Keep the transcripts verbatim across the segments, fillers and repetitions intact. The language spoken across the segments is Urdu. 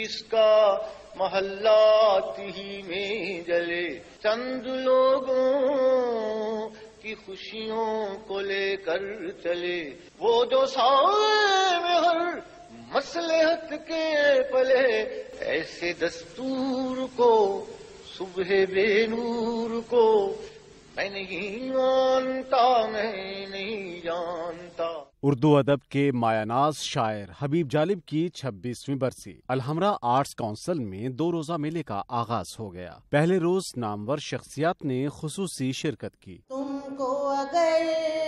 کس کا محلات ہی میں جلے، چند لوگوں کی خوشیوں کو لے کر چلے، وہ جو سائے میں ہر مصلحت کے پلے، ایسے دستور کو صبح بے نور کو میں نہیں مانتا، میں نہیں جانتا۔ اردو ادب کے مایہ ناز شاعر حبیب جالب کی چھبیسویں برسی الحمرا آرٹس کونسل میں دو روزہ میلے کا آغاز ہو گیا۔ پہلے روز نامور شخصیات نے خصوصی شرکت کی۔ تم کو اگر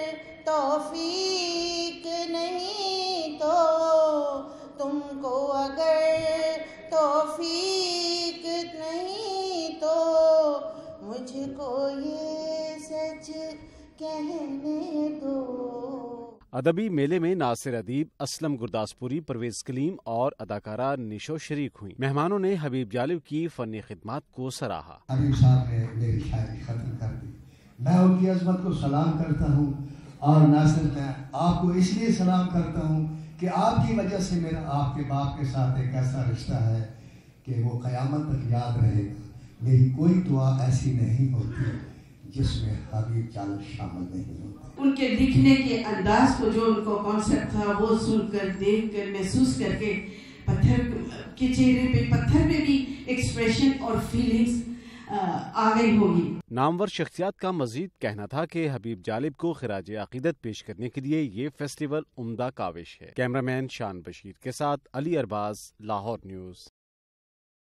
توفیق نہیں تو، تم کو اگر توفیق نہیں تو، مجھ کو یہ سچ کہنے دو۔ ادبی میلے میں ناصر ادیب، اسلم گرداسپوری، پرویز کلیم اور اداکارہ نشو شریک ہوئیں۔ مہمانوں نے حبیب جالب کی فنی خدمات کو سراہا۔ حبیب صاحب نے میری شاعری ختم کر دی، میں ان کی عظمت کو سلام کرتا ہوں، اور ناصر میں آپ کو اس لیے سلام کرتا ہوں کہ آپ کی وجہ سے میرا آپ کے باپ کے ساتھ ایک ایسا رشتہ ہے کہ وہ قیامت تک یاد رہے گا۔ میری کوئی دعا ایسی نہیں ہوتی جس میں حبیب جالب شامل نہیں ہوتے۔ ان کے لکھنے کے انداز کو، جو ان کو کانسیپٹ تھا، وہ سن کر، دیکھ کر، محسوس کر کے پتھر کے چہرے پہ، پتھر میں بھی ایکسپریشن اور فیلنگز آ گئی ہوگی۔ نامور شخصیات کا مزید کہنا تھا کہ حبیب جالب کو خراج عقیدت پیش کرنے کے لیے یہ فیسٹیول عمدہ کاوش ہے۔ کیمرہ مین شان بشیر کے ساتھ علی ارباز، لاہور نیوز۔